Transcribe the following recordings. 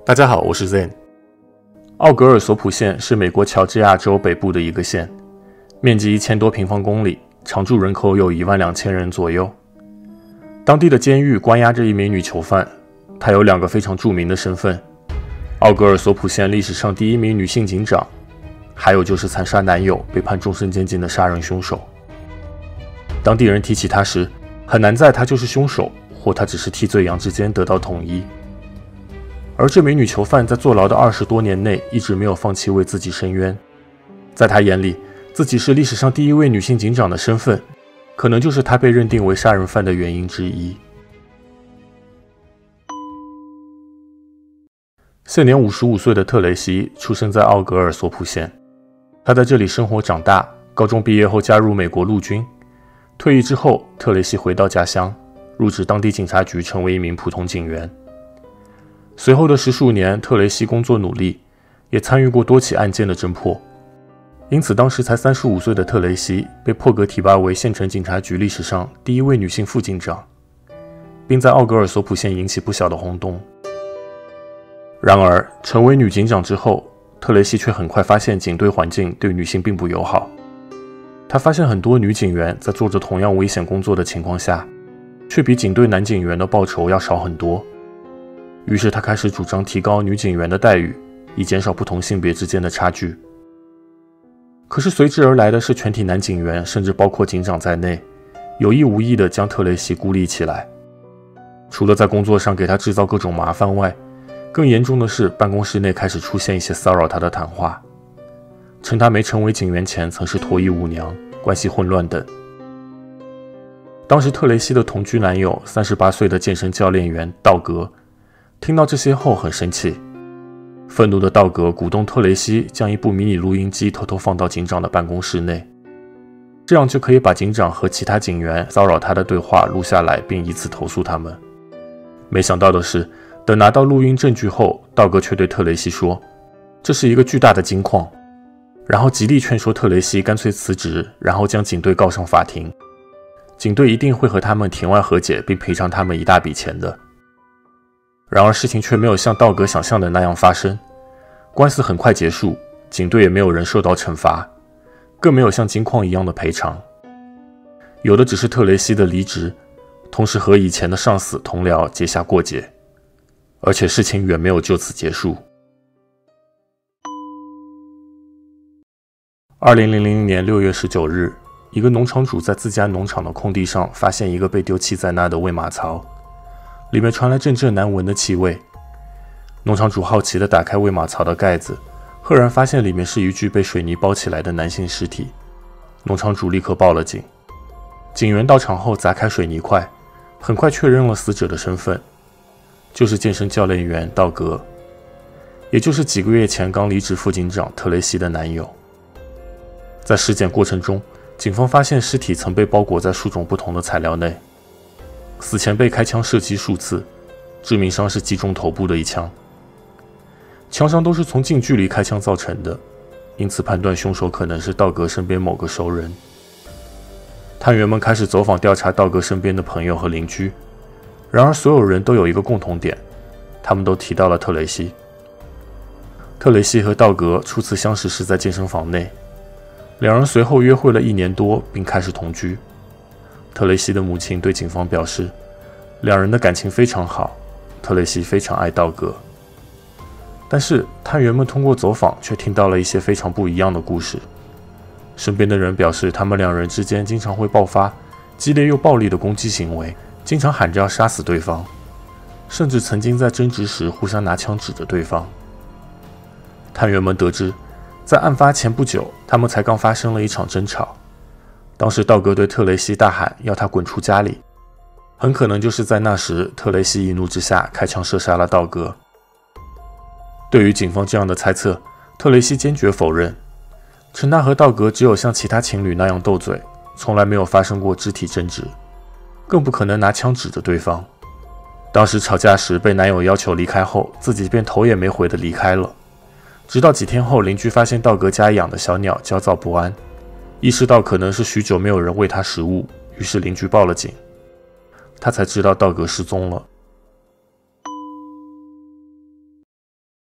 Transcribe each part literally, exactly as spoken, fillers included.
大家好，我是 Zen。奥格尔索普县是美国乔治亚州北部的一个县，面积一千多平方公里，常住人口有一万两千人左右。当地的监狱关押着一名女囚犯，她有两个非常著名的身份：奥格尔索普县历史上第一名女性警长，还有就是残杀男友被判终身监禁的杀人凶手。当地人提起她时，很难在她就是凶手或她只是替罪羊之间得到统一。而这名女囚犯在坐牢的二十多年内一直没有放弃为自己伸冤，在她眼里，自己是历史上第一位女性警长的身份，可能就是她被认定为杀人犯的原因之一。现年五十五岁的特雷西出生在奥格尔索普县，她在这里生活长大，高中毕业后加入美国陆军，退役之后，特雷西回到家乡，入职当地警察局，成为一名普通警员。随后的十数年，特雷西工作努力，也参与过多起案件的侦破。因此，当时才三十五岁的特雷西被破格提拔为县城警察局历史上第一位女性副警长，并在奥格尔索普县引起不小的轰动。然而，成为女警长之后，特雷西却很快发现警队环境对女性并不友好。她发现很多女警员在做着同样危险工作的情况下，却比警队男警员的报酬要少很多。于是他开始主张提高女警员的待遇，以减少不同性别之间的差距。可是随之而来的是全体男警员，甚至包括警长在内，有意无意地将特雷西孤立起来。除了在工作上给他制造各种麻烦外，更严重的是办公室内开始出现一些骚扰他的谈话，称他没成为警员前曾是脱衣舞娘，关系混乱等。当时特雷西的同居男友三十八岁的健身教练员道格听到这些后很生气，愤怒的道格鼓动特雷西将一部迷你录音机偷偷放到警长的办公室内，这样就可以把警长和其他警员骚扰他的对话录下来，并以此投诉他们。没想到的是，等拿到录音证据后，道格却对特雷西说，这是一个巨大的金矿，然后极力劝说特雷西干脆辞职，然后将警队告上法庭，警队一定会和他们庭外和解，并赔偿他们一大笔钱的。然而事情却没有像道格想象的那样发生，官司很快结束，警队也没有人受到惩罚，更没有像金矿一样的赔偿，有的只是特雷西的离职，同时和以前的上司同僚结下过节，而且事情远没有就此结束。二零零零年六月十九日，一个农场主在自家农场的空地上发现一个被丢弃在那的喂马槽，里面传来阵阵难闻的气味。农场主好奇地打开喂马槽的盖子，赫然发现里面是一具被水泥包起来的男性尸体。农场主立刻报了警。警员到场后砸开水泥块，很快确认了死者的身份，就是健身教练员道格，也就是几个月前刚离职副警长特雷西的男友。在尸检过程中，警方发现尸体曾被包裹在数种不同的材料内，死前被开枪射击数次，致命伤是击中头部的一枪，枪伤都是从近距离开枪造成的，因此判断凶手可能是道格身边某个熟人。探员们开始走访调查道格身边的朋友和邻居，然而所有人都有一个共同点，他们都提到了特雷西。特雷西和道格初次相识是在健身房内，两人随后约会了一年多，并开始同居。特雷西的母亲对警方表示，两人的感情非常好，特雷西非常爱道格。但是探员们通过走访却听到了一些非常不一样的故事。身边的人表示，他们两人之间经常会爆发激烈又暴力的攻击行为，经常喊着要杀死对方，甚至曾经在争执时互相拿枪指着对方。探员们得知，在案发前不久，他们才刚发生了一场争吵。当时道格对特雷西大喊要他滚出家里，很可能就是在那时，特雷西一怒之下开枪射杀了道格。对于警方这样的猜测，特雷西坚决否认，称他和道格只有像其他情侣那样斗嘴，从来没有发生过肢体争执，更不可能拿枪指着对方。当时吵架时被男友要求离开后，自己便头也没回地离开了。直到几天后，邻居发现道格家养的小鸟焦躁不安，意识到可能是许久没有人喂它食物，于是邻居报了警。他才知道道格失踪了。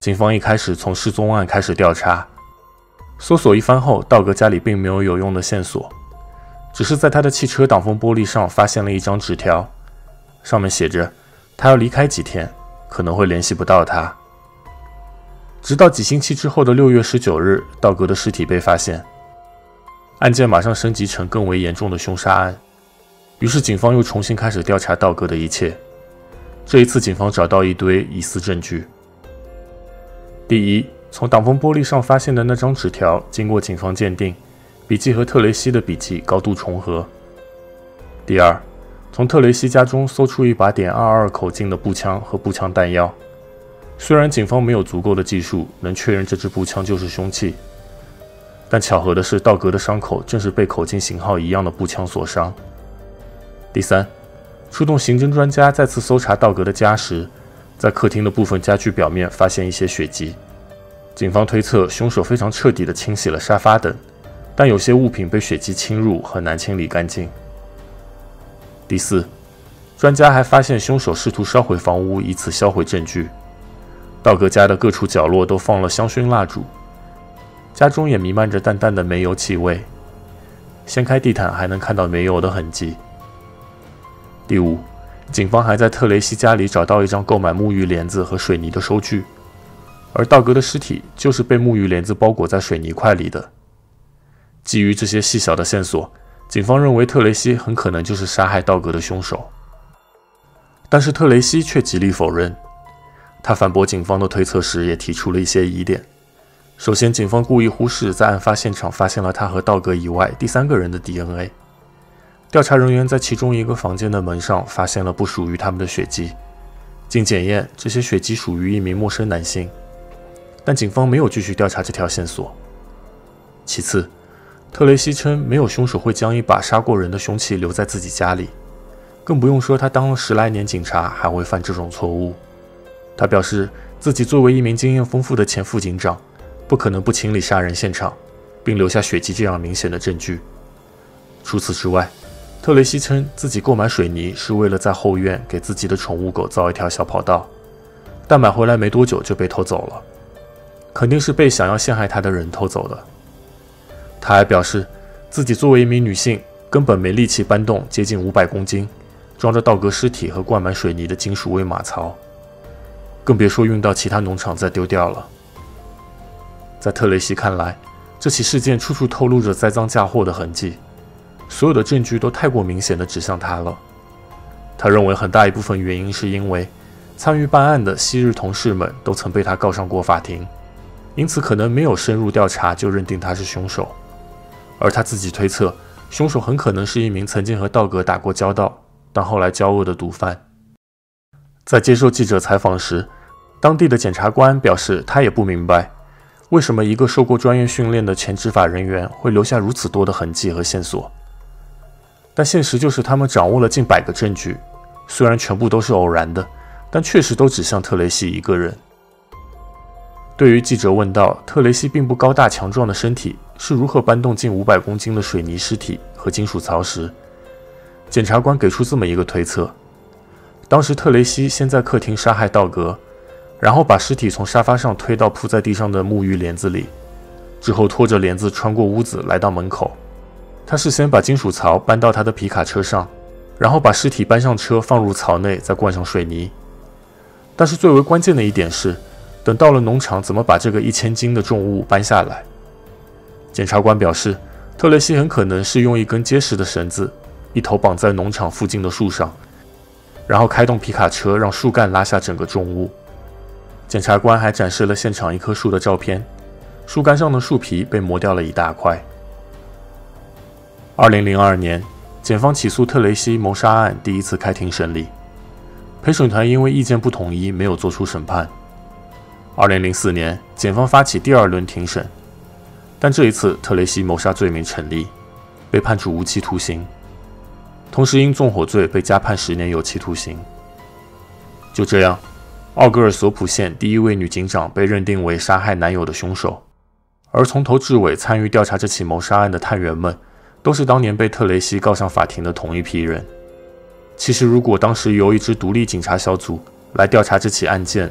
警方一开始从失踪案开始调查，搜索一番后，道格家里并没有有用的线索，只是在他的汽车挡风玻璃上发现了一张纸条，上面写着他要离开几天，可能会联系不到他。直到几星期之后的六月十九日，道格的尸体被发现，案件马上升级成更为严重的凶杀案。于是警方又重新开始调查道格的一切。这一次警方找到一堆疑似证据。第一，从挡风玻璃上发现的那张纸条，经过警方鉴定，笔迹和特雷西的笔迹高度重合。第二，从特雷西家中搜出一把点二二口径的步枪和步枪弹药。虽然警方没有足够的技术能确认这支步枪就是凶器，但巧合的是，道格的伤口正是被口径型号一样的步枪所伤。第三，出动刑侦专家再次搜查道格的家时，在客厅的部分家具表面发现一些血迹。警方推测凶手非常彻底地清洗了沙发等，但有些物品被血迹侵入，很难清理干净。第四，专家还发现凶手试图烧毁房屋，以此销毁证据。道格家的各处角落都放了香薰蜡烛，家中也弥漫着淡淡的煤油气味。掀开地毯还能看到煤油的痕迹。第五，警方还在特雷西家里找到一张购买沐浴帘子和水泥的收据，而道格的尸体就是被沐浴帘子包裹在水泥块里的。基于这些细小的线索，警方认为特雷西很可能就是杀害道格的凶手。但是特雷西却极力否认，他反驳警方的推测时也提出了一些疑点。首先，警方故意忽视在案发现场发现了他和道格以外第三个人的 D N A。调查人员在其中一个房间的门上发现了不属于他们的血迹，经检验，这些血迹属于一名陌生男性，但警方没有继续调查这条线索。其次，特雷西称没有凶手会将一把杀过人的凶器留在自己家里，更不用说他当了十来年警察还会犯这种错误。他表示自己作为一名经验丰富的前副警长，不可能不清理杀人现场，并留下血迹这样明显的证据。除此之外，特雷西称自己购买水泥是为了在后院给自己的宠物狗造一条小跑道，但买回来没多久就被偷走了，肯定是被想要陷害他的人偷走的。他还表示自己作为一名女性，根本没力气搬动接近五百公斤装着道格尸体和灌满水泥的金属喂马槽，更别说运到其他农场再丢掉了。在特雷西看来，这起事件处处透露着栽赃嫁祸的痕迹，所有的证据都太过明显地指向他了。他认为很大一部分原因是因为参与办案的昔日同事们都曾被他告上过法庭，因此可能没有深入调查就认定他是凶手。而他自己推测，凶手很可能是一名曾经和道格打过交道，但后来交恶的毒贩。在接受记者采访时，当地的检察官表示他也不明白，为什么一个受过专业训练的前执法人员会留下如此多的痕迹和线索。但现实就是他们掌握了近百个证据，虽然全部都是偶然的，但确实都指向特雷西一个人。对于记者问到特雷西并不高大强壮的身体是如何搬动近五百公斤的水泥尸体和金属槽时，检察官给出这么一个推测：当时特雷西先在客厅杀害道格，然后把尸体从沙发上推到铺在地上的沐浴帘子里，之后拖着帘子穿过屋子来到门口。他事先把金属槽搬到他的皮卡车上，然后把尸体搬上车放入槽内，再灌上水泥。但是最为关键的一点是，等到了农场怎么把这个一千斤的重物搬下来？检察官表示，特雷西很可能是用一根结实的绳子，一头绑在农场附近的树上，然后开动皮卡车让树干拉下整个重物。检察官还展示了现场一棵树的照片，树干上的树皮被磨掉了一大块。二零零二年，检方起诉特雷西谋杀案第一次开庭审理，陪审团因为意见不统一没有作出审判。二零零四年，检方发起第二轮庭审，但这一次特雷西谋杀罪名成立，被判处无期徒刑，同时因纵火罪被加判十年有期徒刑。就这样，奥格尔索普县第一位女警长被认定为杀害男友的凶手，而从头至尾参与调查这起谋杀案的探员们都是当年被特雷西告上法庭的同一批人。其实如果当时由一支独立警察小组来调查这起案件，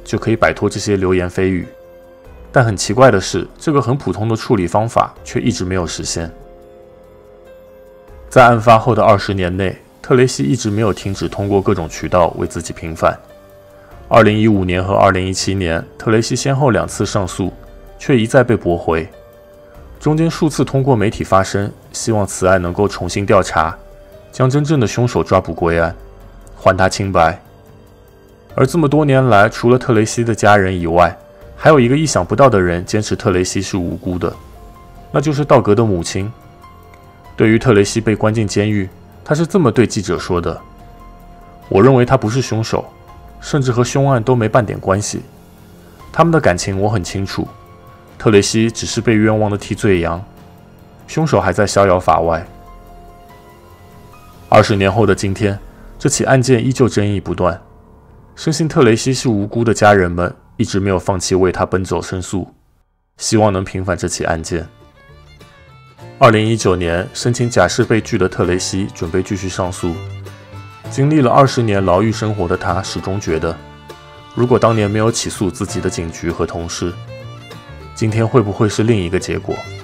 就可以摆脱这些流言蜚语。但很奇怪的是，这个很普通的处理方法却一直没有实现。在案发后的二十年内，特雷西一直没有停止通过各种渠道为自己平反。二零一五年和二零一七年，特雷西先后两次上诉，却一再被驳回。中间数次通过媒体发声，希望此案能够重新调查，将真正的凶手抓捕归案，还他清白。而这么多年来，除了特雷西的家人以外，还有一个意想不到的人坚持特雷西是无辜的，那就是道格的母亲。对于特雷西被关进监狱，她是这么对记者说的：“我认为他不是凶手，甚至和凶案都没半点关系。他们的感情我很清楚，特雷西只是被冤枉的替罪羊，凶手还在逍遥法外。”二十年后的今天，这起案件依旧争议不断，深信特雷西是无辜的家人们一直没有放弃为他奔走申诉，希望能平反这起案件。二零一九年，申请假释被拒的特雷西准备继续上诉。经历了二十年牢狱生活的他，始终觉得，如果当年没有起诉自己的警局和同事，今天会不会是另一个结果？